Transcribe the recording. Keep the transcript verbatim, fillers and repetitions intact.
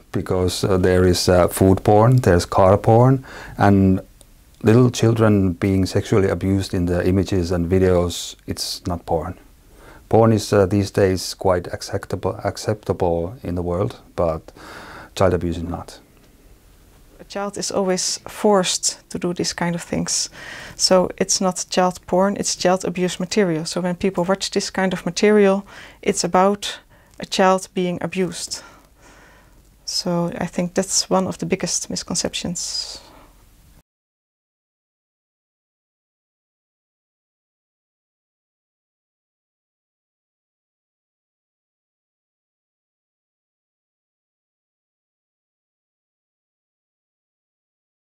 because uh, there is uh, food porn, there's car porn, and little children being sexually abused in the images and videos, it's not porn. Porn is uh, these days quite acceptable, acceptable in the world, but child abuse is not. A child is always forced to do these kind of things. So it's not child porn, it's child abuse material. So when people watch this kind of material, it's about a child being abused. So I think that's one of the biggest misconceptions.